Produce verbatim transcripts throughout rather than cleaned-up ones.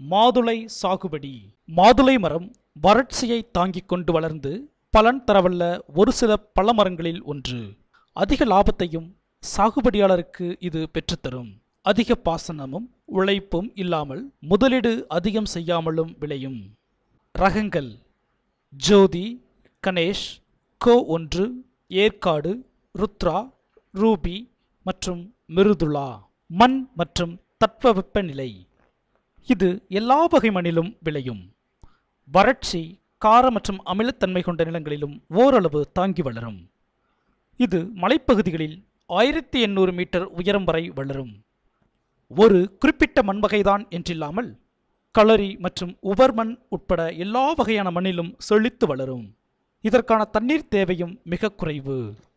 மாதுளை சாகுபடி. மாதுளை மரம் வறட்சியை தாங்கிக் கொண்டு வளர்ந்து பலன் தரவல்ல ஒரு சில பழமரங்களில் ஒன்று. அதிக லாபத்தையும் சாகுபடியாளருக்கு இது பெற்றுத்தரும். அதிக பாசனமும் உழைப்பும் இல்லாமல் முதலீடு அதிகம் செய்யாமலும் விளையும். ரகங்கள்: ஜோதி, கணேஷ், கோ ஒன்று, ஏற்காடு, ருத்ரா, ரூபி மற்றும் மிருதுளா. மண் மற்றும் தட்பவெப்பநிலை: இது எல்லா வகை மண்ணிலும் விளையும். வறட்சி, கார மற்றும் அமிலத்தன்மை கொண்ட நிலங்களிலும் ஓரளவு தாங்கி வளரும். இது மலைப்பகுதிகளில் ஆயிரத்தி எண்ணூறு மீட்டர் உயரம் வரை வளரும். ஒரு குறிப்பிட்ட மண் வகைதான் என்றில்லாமல் களரி மற்றும் உவர் மண் உட்பட எல்லா வகையான மண்ணிலும் செழித்து வளரும். இதற்கான தண்ணீர் தேவையும் மிக குறைவு.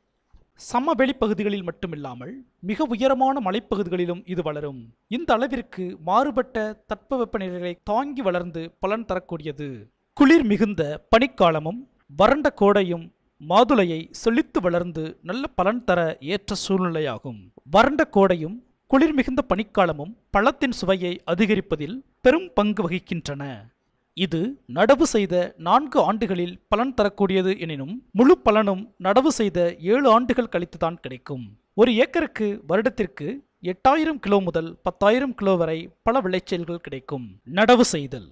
சமவெளி பகுதிகளில் மட்டுமில்லாமல் மிக உயரமான மலைப்பகுதிகளிலும் இது வளரும். இந்த அளவிற்கு மாறுபட்ட தட்பவெப்பநிலைகளை தாங்கி வளர்ந்து பலன் தரக்கூடியது. குளிர் மிகுந்த பனிக்காலமும் வறண்ட கோடையும் மாதுளையை செழித்து வளர்ந்து நல்ல பலன் தர ஏற்ற சூழ்நிலையாகும். வறண்ட கோடையும் குளிர் மிகுந்த பனிக்காலமும் பழத்தின் சுவையை அதிகரிப்பதில் பெரும் பங்கு வகிக்கின்றன. இது நடவு செய்த நான்கு ஆண்டுகளில் பலன் தரக்கூடியது எனினும் முழு பலனும் நடவு செய்த ஏழு ஆண்டுகள் கழித்துதான் கிடைக்கும். ஒரு ஏக்கருக்கு வருடத்திற்கு எட்டாயிரம் கிலோ முதல் பத்தாயிரம் கிலோ வரை பல விளைச்சல்கள் கிடைக்கும். நடவு செய்தல்: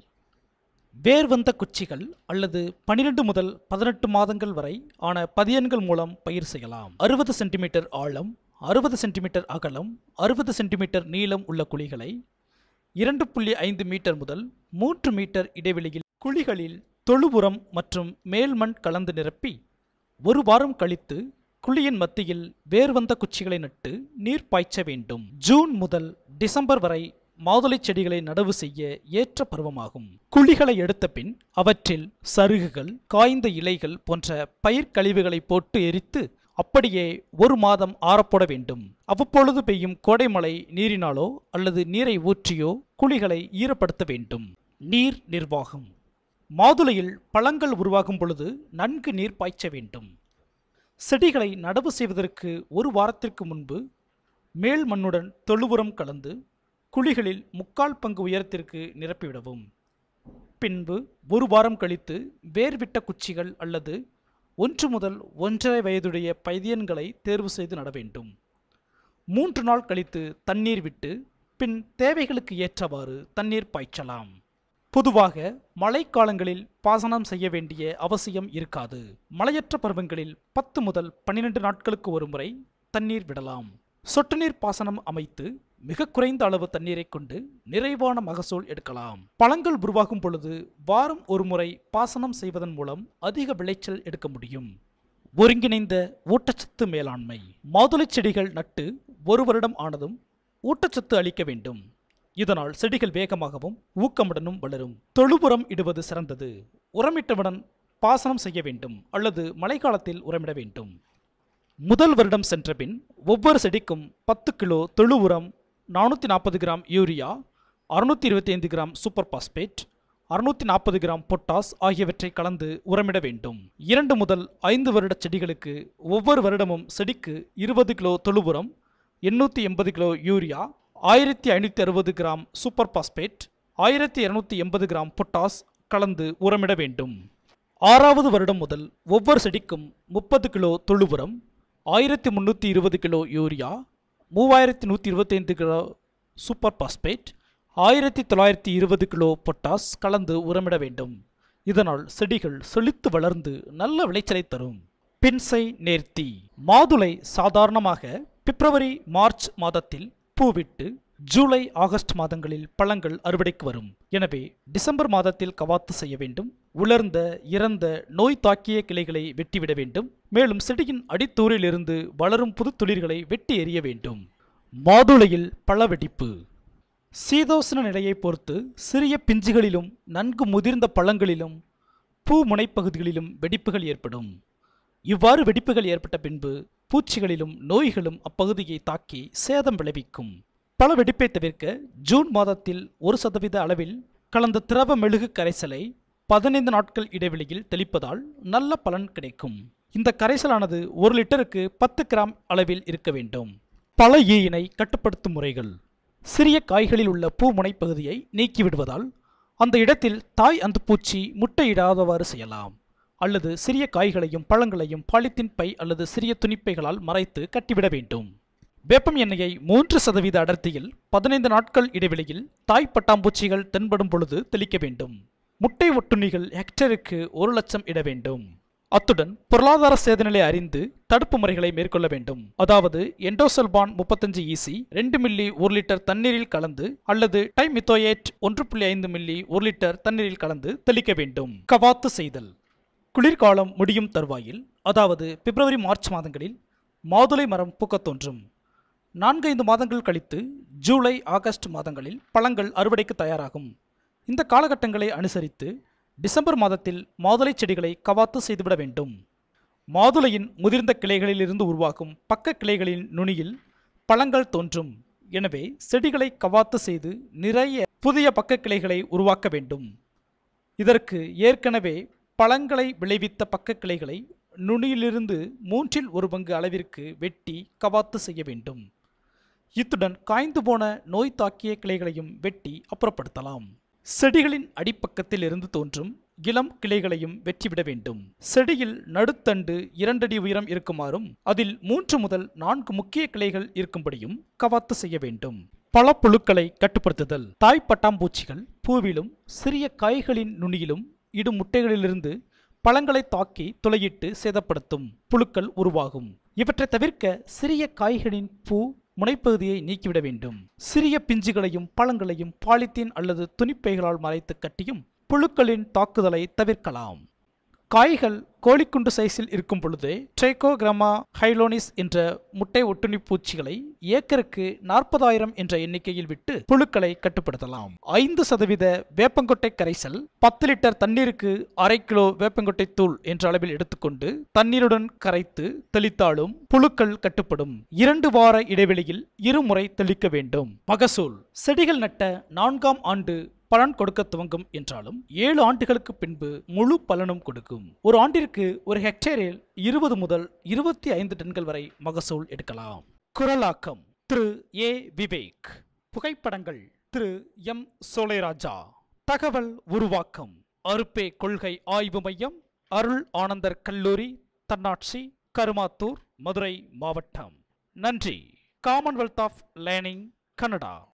வேர் வந்த குச்சிகள் அல்லது பனிரெண்டு முதல் பதினெட்டு மாதங்கள் வரை ஆன பதியன்கள் மூலம் பயிர் செய்யலாம். அறுபது சென்டிமீட்டர் ஆழம், அறுபது சென்டிமீட்டர் அகலம், அறுபது சென்டிமீட்டர் நீளம் உள்ள குழிகளை இரண்டு புள்ளி ஐந்து மீட்டர் முதல் மூன்று மீட்டர் இடைவெளியில் குழிகளில் தொழு உரம் மற்றும் மேல் மண் கலந்து நிரப்பி ஒரு வாரம் கழித்து குழியின் மத்தியில் வேர் வந்த குச்சிகளை நட்டு நீர் பாய்ச்ச வேண்டும். ஜூன் முதல் டிசம்பர் வரை மாதுளை செடிகளை நடவு செய்ய ஏற்ற பருவமாகும். குழிகளை எடுத்த பின் அவற்றில் சருகுகள், காய்ந்த இலைகள் போன்ற பயிர் கழிவுகளை போட்டு எரித்து அப்படியே ஒரு மாதம் ஆறப்போட வேண்டும். அவ்வப்பொழுது பெய்யும் கோடைமழை நீரினாலோ அல்லது நீரை ஊற்றியோ குழிகளை ஈரப்படுத்த வேண்டும். நீர் நிர்வாகம்: மாதுளையில் பழங்கள் உருவாகும் பொழுது நன்கு நீர் பாய்ச்ச வேண்டும். செடிகளை நடவு செய்வதற்கு ஒரு வாரத்திற்கு முன்பு மேல் மண்ணுடன் தொழு உரம் கலந்து குழிகளில் முக்கால் பங்கு உயரத்திற்கு நிரப்பிவிடவும். பின்பு ஒரு வாரம் கழித்து வேர்விட்ட குச்சிகள் அல்லது ஒன்று முதல் ஒன்றரை வயதுடைய பைதியன்களை தேர்வு செய்து நட வேண்டும். மூன்று நாள் கழித்து தண்ணீர் விட்டு பின் தேவைகளுக்கு ஏற்றவாறு தண்ணீர் பாய்ச்சலாம். பொதுவாக மழைக்காலங்களில் பாசனம் செய்ய வேண்டிய அவசியம் இருக்காது. மழையற்ற பருவங்களில் பத்து முதல் பன்னிரண்டு நாட்களுக்கு ஒரு முறை தண்ணீர் விடலாம். சொட்டு நீர் பாசனம் அமைத்து மிக குறைந்த அளவு தண்ணீரை கொண்டு நிறைவான மகசூல் எடுக்கலாம். பழங்கள் உருவாகும் பொழுது வாரம் ஒரு முறை பாசனம் செய்வதன் மூலம் அதிக விளைச்சல் எடுக்க முடியும். ஒருங்கிணைந்த ஊட்டச்சத்து மேலாண்மை: மாதுளை செடிகள் நட்டு ஒரு வருடம் ஆனதும் ஊட்டச்சத்து அளிக்க வேண்டும். இதனால் செடிகள் வேகமாகவும் ஊக்கமுடனும் வளரும். தொழு உரம் இடுவது சிறந்தது. உரமிட்டவுடன் பாசனம் செய்ய வேண்டும் அல்லது மழைக்காலத்தில் உரமிட வேண்டும். முதல் வருடம் சென்ற பின் ஒவ்வொரு செடிக்கும் பத்து கிலோ தொழு உரம், நானூற்றி நாற்பது கிராம் யூரியா, அறுநூற்றி இருபத்தி ஐந்து கிராம் சூப்பர் பாஸ்பேட், அறுநூற்றி நாற்பது கிராம் பொட்டாஸ் ஆகியவற்றை கலந்து உரமிட வேண்டும். இரண்டு முதல் ஐந்து வருட செடிகளுக்கு ஒவ்வொரு வருடமும் செடிக்கு இருபது கிலோ தொழு உரம், எண்ணூற்றி எண்பது கிலோ யூரியா, ஆயிரத்தி ஐநூற்றி அறுபது கிராம் சூப்பர் பாஸ்பேட், ஆயிரத்தி இருநூற்றி எண்பது கிராம் பொட்டாஸ் கலந்து உரமிட வேண்டும். ஆறாவது வருடம் முதல் ஒவ்வொரு செடிக்கும் முப்பது கிலோ தொழு உரம், ஆயிரத்தி முந்நூற்றி இருபது கிலோ யூரியா, மூவாயிரத்தி நூற்றி இருபத்தி ஐந்து கிலோ சூப்பர் பாஸ்பேட், ஆயிரத்தி தொள்ளாயிரத்தி இருபது கிலோ பொட்டாஸ் கலந்து உரமிட வேண்டும். இதனால் செடிகள் செழித்து வளர்ந்து நல்ல விளைச்சலை தரும். பின்சை நேர்த்தி: மாதுளை சாதாரணமாக பிப்ரவரி மார்ச் மாதத்தில் பூவிட்டு ஜூலை ஆகஸ்ட் மாதங்களில் பழங்கள் அறுவடைக்கு வரும். எனவே டிசம்பர் மாதத்தில் கவாத்து செய்ய வேண்டும். உலர்ந்த இறந்த நோய் தாக்கிய கிளைகளை வெட்டிவிட வேண்டும். மேலும் செடியின் அடித்தூரிலிருந்து வளரும் புது துளிர்களை வெட்டி எறிய வேண்டும். மாதுளையில் பழவெடிப்பு: சீதோஷ்ண நிலையை பொறுத்து சிறிய பிஞ்சுகளிலும் நன்கு முதிர்ந்த பழங்களிலும் பூ முனைப்பகுதிகளிலும் வெடிப்புகள் ஏற்படும். இவ்வாறு வெடிப்புகள் ஏற்பட்ட பின்பு பூச்சிகளிலும் நோய்களும் அப்பகுதியை தாக்கி சேதம் விளைவிக்கும். பல வெடிப்பை தவிர்க்க ஜூன் மாதத்தில் ஒரு சதவீத அளவில் கலந்த திரவ மெழுகு கரைசலை பதினைந்து நாட்கள் இடைவெளியில் தெளிப்பதால் நல்ல பலன் கிடைக்கும். இந்த கரைசலானது ஒரு லிட்டருக்கு பத்து கிராம் அளவில் இருக்க வேண்டும். பல ஈயினை கட்டுப்படுத்தும் முறைகள்: சிறிய காய்களில் உள்ள பூ முனைப்பகுதியை நீக்கிவிடுவதால் அந்த இடத்தில் தாய் அந்துப்பூச்சி முட்டையிடாதவாறு செய்யலாம். அல்லது சிறிய காய்களையும் பழங்களையும் பாலித்தீன் பை அல்லது சிறிய துணிப்பைகளால் மறைத்து கட்டிவிட வேண்டும். வேப்பம் எண்ணெயை மூன்று சதவீத அடர்த்தியில் பதினைந்து நாட்கள் இடைவெளியில் தாய் பட்டாம்பூச்சிகள் தென்படும் பொழுது தெளிக்க வேண்டும். முட்டை ஒட்டுண்ணிகள் ஹெக்டருக்கு ஒரு லட்சம் இட வேண்டும். அத்துடன் பொருளாதார சேதநிலை அறிந்து தடுப்பு முறைகளை மேற்கொள்ள வேண்டும். அதாவது எண்டோசல்பான் முப்பத்தஞ்சு ஈசி ரெண்டு மில்லி ஒரு லிட்டர் தண்ணீரில் கலந்து அல்லது டைமித்தோயேட் ஒன்று புள்ளி ஐந்து மில்லி ஒரு லிட்டர் தண்ணீரில் கலந்து தெளிக்க வேண்டும். கவாத்து செய்தல். குளிர்காலம் முடியும் தருவாயில், அதாவது பிப்ரவரி மார்ச் மாதங்களில் மாதுளை மரம் பூக்கத் தோன்றும். நான்கைந்து மாதங்கள் கழித்து ஜூலை ஆகஸ்ட் மாதங்களில் பழங்கள் அறுவடைக்கு தயாராகும். இந்த காலகட்டங்களை அனுசரித்து டிசம்பர் மாதத்தில் மாதுளை செடிகளை கவாத்து செய்துவிட வேண்டும். மாதுளையின் முதிர்ந்த கிளைகளிலிருந்து உருவாகும் பக்க கிளைகளின் நுனியில் பழங்கள் தோன்றும். எனவே செடிகளை கவாத்து செய்து நிறைய புதிய பக்க கிளைகளை உருவாக்க வேண்டும். இதற்கு ஏற்கனவே பழங்களை விளைவித்த பக்க கிளைகளை நுனியிலிருந்து மூன்றில் ஒரு பங்கு அளவிற்கு வெட்டி கவாத்து செய்ய வேண்டும். இத்துடன் காய்ந்து போன நோய் தாக்கிய கிளைகளையும் வெட்டி அப்புறப்படுத்தலாம். செடிகளின் அடிப்பக்கத்தில் இருந்து தோன்றும் இளம் கிளைகளையும் வெட்டிவிட வேண்டும். செடியில் நடுத்தண்டு இரண்டடி உயரம் இருக்குமாறும் அதில் மூன்று முதல் நான்கு முக்கிய கிளைகள் இருக்கும்படியும் கவாத்து செய்ய வேண்டும். பழப்புழுக்களை கட்டுப்படுத்துதல். தாய் பட்டாம்பூச்சிகள் பூவிலும் சிறிய காய்களின் நுனியிலும் இடும் முட்டைகளிலிருந்து பழங்களை தாக்கி துளையிட்டு சேதப்படுத்தும் புழுக்கள் உருவாகும். இவற்றை தவிர்க்க சிறிய காய்களின் பூ முனைப்பகுதியை நீக்கிவிட வேண்டும். சிறிய பிஞ்சுகளையும் பழங்களையும் பாலித்தீன் அல்லது துணிப்பைகளால் மறைத்து கட்டியும் புழுக்களின் தாக்குதலை தவிர்க்கலாம். காய்கள் கோழிக்குண்டு சைஸில் இருக்கும் பொழுதே ட்ரைகோகிராமா ஹைலோனிஸ் என்ற முட்டை ஒட்டுண்ணி பூச்சிகளை ஏக்கருக்கு நாற்பதாயிரம் என்ற எண்ணிக்கையில் விட்டு புழுக்களை கட்டுப்படுத்தலாம். ஐந்து சதவீத வேப்பங்கொட்டை கரைசல் பத்து லிட்டர் தண்ணீருக்கு அரை கிலோ வேப்பங்கொட்டை தூள் என்ற அளவில் எடுத்துக்கொண்டு தண்ணீருடன் கரைத்து தெளித்தாலும் புழுக்கள் கட்டுப்படும். இரண்டு வார இடைவெளியில் இருமுறை தெளிக்க வேண்டும். மகசூல். செடிகள் நட்ட நான்காம் ஆண்டு பலன் கொடுக்க துவங்கும் என்றாலும் ஏழு ஆண்டுகளுக்கு பின்பு முழு பலனும் கொடுக்கும். ஒரு ஆண்டிற்கு ஒரு ஹெக்டேரில் இருபது முதல் இருபத்தி ஐந்து டன்கள் வரை மகசூல் எடுக்கலாம். குரலாக்கம் திரு ஏ விவேக். புகைப்படங்கள் திரு எம் சோலைராஜா. தகவல் உருவாக்கம் அருப்பே கொள்கை ஆய்வு மையம், அருள் ஆனந்தர் கல்லூரி, தன்னாட்சி, கருமாத்தூர், மதுரை மாவட்டம். நன்றி. Commonwealth of Learning, Canada.